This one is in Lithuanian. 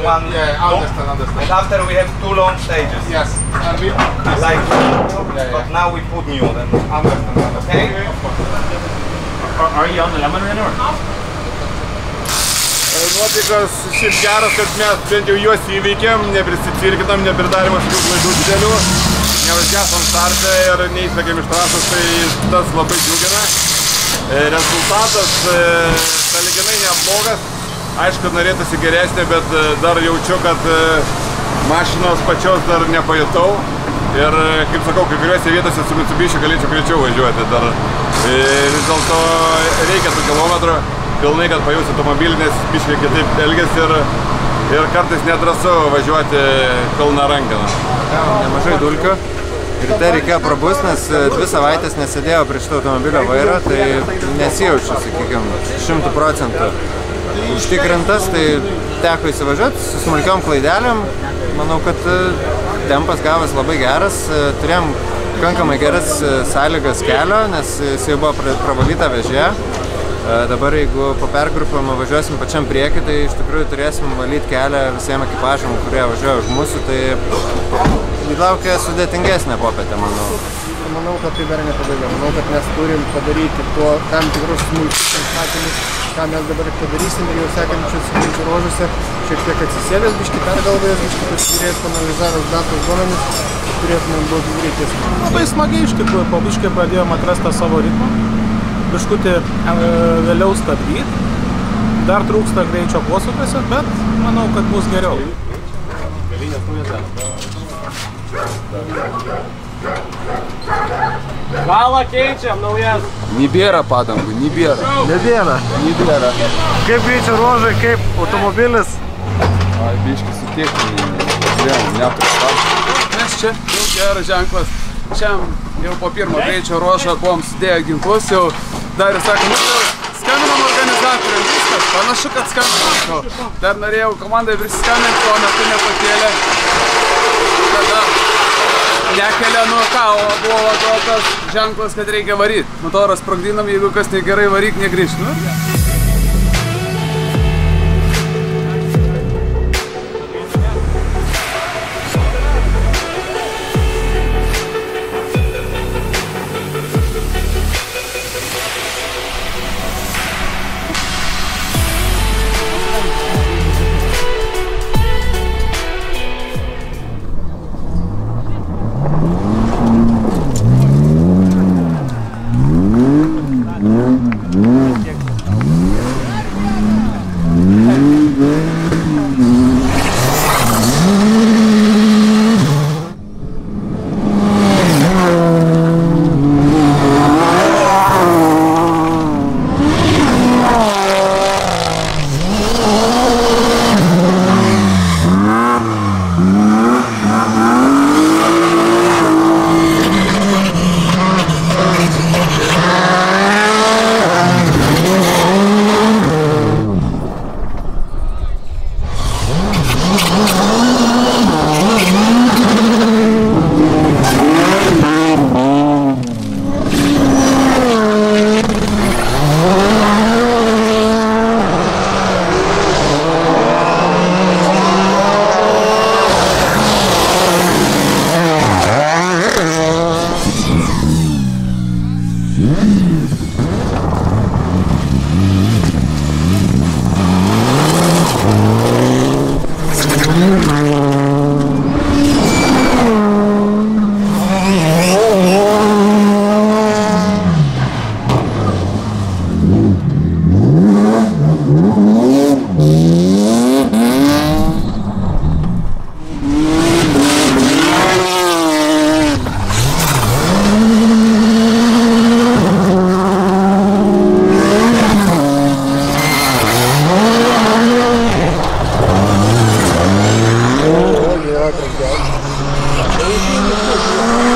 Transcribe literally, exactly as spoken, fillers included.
one. Yeah, I understand, understand. And after we have two long stages. Yes. And we like yeah, but yeah. now we put new then. Understand, understand. Okay? Of course. Are, are you on the lemon right now? Nuotaikas šiaip geras, kad mes bent jau juos įveikėm, neprisicirkinam, nepridarėm kažkokių klaidų didelių, neužgesam startą ir neįsvekėm iš trasos, tai tas labai džiugina. Rezultatas sąlyginai neblogas, aišku, norėtųsi geresnė, bet dar jaučiu, kad mašinos pačios dar nepajutau ir, kaip sakau, kai kuriuose vietose su Mitsubishi galėčiau greičiau važiuoti dar. Vis dėlto reikia tų kilometrų pilnai, kad pajausti automobilį, nes biškai kitaip elgiasi ir, ir kartais nedrąsu važiuoti pilną rankeną. Nemažai dulkių. Ryte reikėjo prabust, nes dvi savaitės nesėdėjau prie šito automobilio vairo, tai nesijaučiu, sakykime, šimtų procentų užtikrintas, tai teko įsivažiuoti su smulkiom klaidelėm. Manau, kad tempas gavas labai geras, turėjom pakankamai geras sąlygas kelio, nes jis jau buvo pravalyta vežė. Dabar, jeigu po pergrupimo važiuosim pačiam priekį, tai iš tikrųjų turėsim valyti kelią visiems ekipažam, kurie važiuoja už mūsų, tai laukia sudėtingesnė popietė, manau. Manau, kad tai dar nepadavė. Manau, kad mes turim padaryti tuo tam tikrus smulkius atstatymus, ką mes dabar padarysim ir jau sekančius ruožuose šiek tiek atsisėdęs, biškį pergalvojęs, biškį pasižiūrėjęs, panalizavęs datos duomenis, turėtumėm būti greitesni. Labai smagiai iš tikrųjų, po biškį pradėjom atrasti savo ritmą. Biškutį vėliau stabdyti, dar trūksta greičio posūkiuose, bet manau, kad bus geriau. Galą keičiam, naujas. Nebėra padangų, nebėra. Nebėra. Nebėra. Kaip greičio ruožai, kaip automobilis? Ai, biškį su techninė, neturiu. Mes čia jau geras ženklas. Čia jau po pirmo greičio ruožą buvom sudėję ginklus, jau dar ir sakom, skambinam organizatoriam, viskas, panašu, kad skambinam. Dar norėjau komandai prisiskambinti, tuo metu nepakėlė. Tada nekelia, nu ką, o buvo tokas ženklas, kad reikia varyti. Motorą sprogdinam, jeigu kas negerai varyk, negrįžt. Nu? Yeah, I think that.